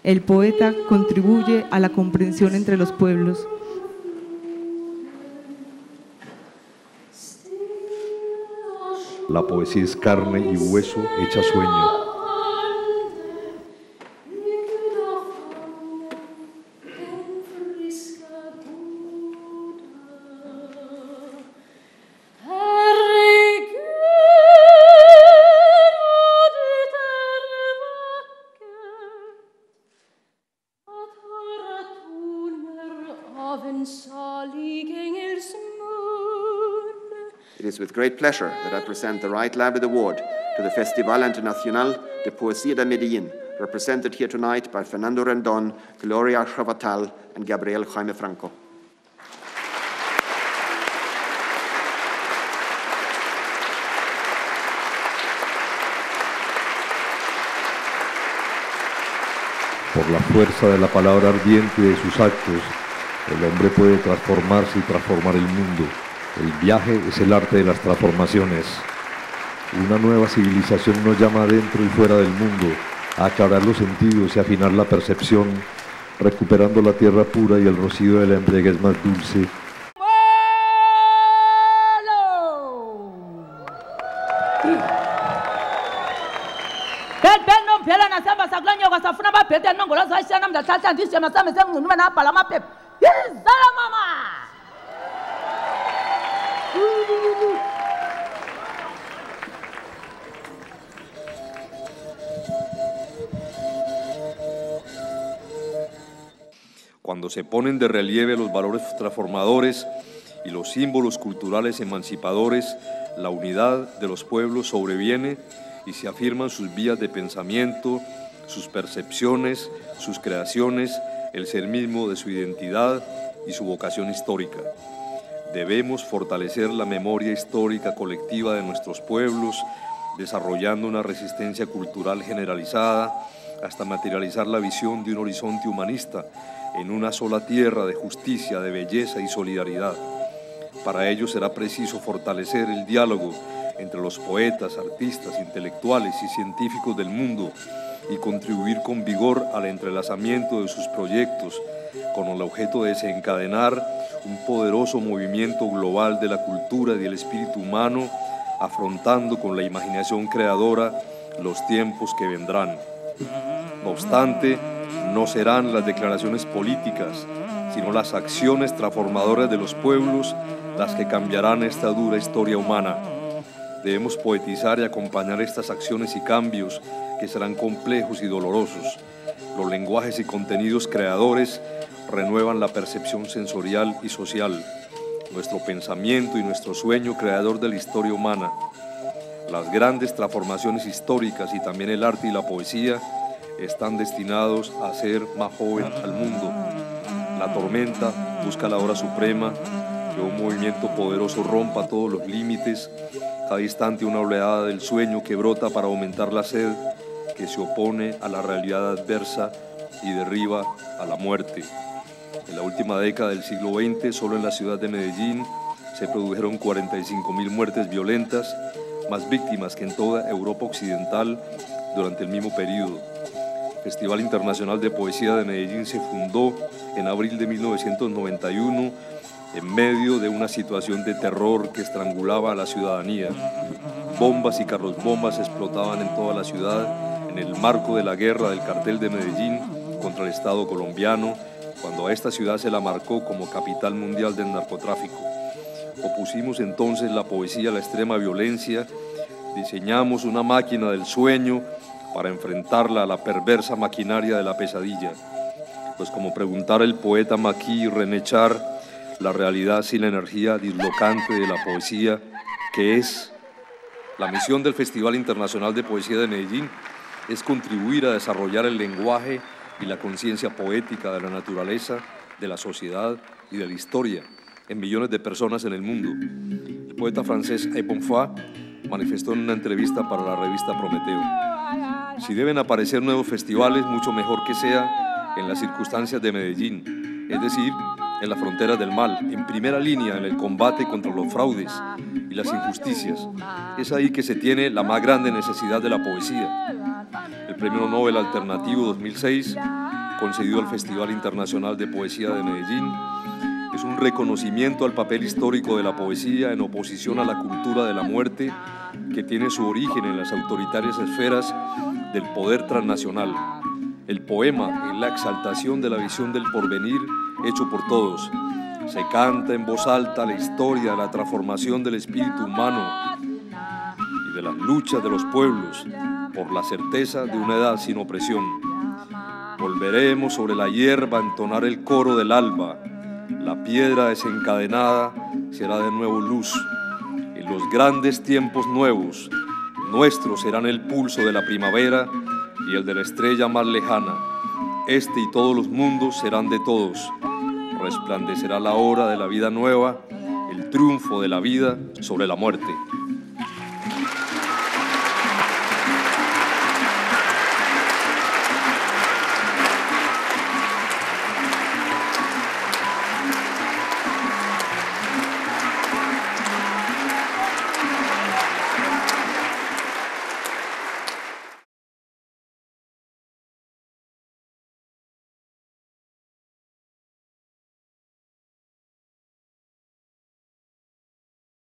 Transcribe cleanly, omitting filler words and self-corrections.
El poeta contribuye a la comprensión entre los pueblos. La poesía es carne y hueso hecha sueño. It is with great pleasure that I present the Right Labid Award to the Festival Internacional de Poesía de Medellín, represented here tonight by Fernando Rendón, Gloria Chavatal, and Gabriel Jaime Franco. Por la fuerza de la palabra ardiente de sus actos, el hombre puede transformarse y transformar el mundo. El viaje es el arte de las transformaciones. Una nueva civilización nos llama adentro y fuera del mundo a aclarar los sentidos y afinar la percepción, recuperando la tierra pura y el rocío de la embriaguez más dulce. Cuando se ponen de relieve los valores transformadores y los símbolos culturales emancipadores, la unidad de los pueblos sobreviene y se afirman sus vías de pensamiento, sus percepciones, sus creaciones, el ser mismo de su identidad y su vocación histórica. Debemos fortalecer la memoria histórica colectiva de nuestros pueblos, desarrollando una resistencia cultural generalizada hasta materializar la visión de un horizonte humanista en una sola tierra de justicia, de belleza y solidaridad. Para ello será preciso fortalecer el diálogo entre los poetas, artistas, intelectuales y científicos del mundo y contribuir con vigor al entrelazamiento de sus proyectos con el objeto de desencadenar un poderoso movimiento global de la cultura y del espíritu humano, afrontando con la imaginación creadora los tiempos que vendrán. No obstante, no serán las declaraciones políticas, sino las acciones transformadoras de los pueblos las que cambiarán esta dura historia humana. Debemos poetizar y acompañar estas acciones y cambios que serán complejos y dolorosos. Los lenguajes y contenidos creadores renuevan la percepción sensorial y social, nuestro pensamiento y nuestro sueño creador de la historia humana. Las grandes transformaciones históricas y también el arte y la poesía están destinados a hacer más joven al mundo. La tormenta busca la hora suprema, que un movimiento poderoso rompa todos los límites, cada instante una oleada del sueño que brota para aumentar la sed, que se opone a la realidad adversa y derriba a la muerte. En la última década del siglo XX, solo en la ciudad de Medellín, se produjeron 45.000 muertes violentas, más víctimas que en toda Europa Occidental durante el mismo periodo. El Festival Internacional de Poesía de Medellín se fundó en abril de 1991 en medio de una situación de terror que estrangulaba a la ciudadanía. Bombas y carros-bombas explotaban en toda la ciudad en el marco de la guerra del cartel de Medellín contra el Estado colombiano, cuando a esta ciudad se la marcó como capital mundial del narcotráfico. Opusimos entonces la poesía a la extrema violencia, diseñamos una máquina del sueño para enfrentarla a la perversa maquinaria de la pesadilla. Pues como preguntara el poeta Maquis René Char, la realidad sin la energía dislocante de la poesía, ¿qué es? La misión del Festival Internacional de Poesía de Medellín es contribuir a desarrollar el lenguaje y la conciencia poética de la naturaleza, de la sociedad y de la historia en millones de personas en el mundo. El poeta francés Aimé Bonfoy manifestó en una entrevista para la revista Prometeo: si deben aparecer nuevos festivales, mucho mejor que sea en las circunstancias de Medellín, es decir, en las fronteras del mal, en primera línea en el combate contra los fraudes y las injusticias. Es ahí que se tiene la más grande necesidad de la poesía. el Premio Nobel Alternativo 2006, concedido al Festival Internacional de Poesía de Medellín. Es un reconocimiento al papel histórico de la poesía en oposición a la cultura de la muerte, que tiene su origen en las autoritarias esferas del poder transnacional. El poema es la exaltación de la visión del porvenir hecho por todos. Se canta en voz alta la historia de la transformación del espíritu humano y de las luchas de los pueblos por la certeza de una edad sin opresión. Volveremos sobre la hierba a entonar el coro del alba. La piedra desencadenada será de nuevo luz. En los grandes tiempos nuevos, nuestros serán el pulso de la primavera y el de la estrella más lejana. Este y todos los mundos serán de todos. Resplandecerá la hora de la vida nueva, el triunfo de la vida sobre la muerte.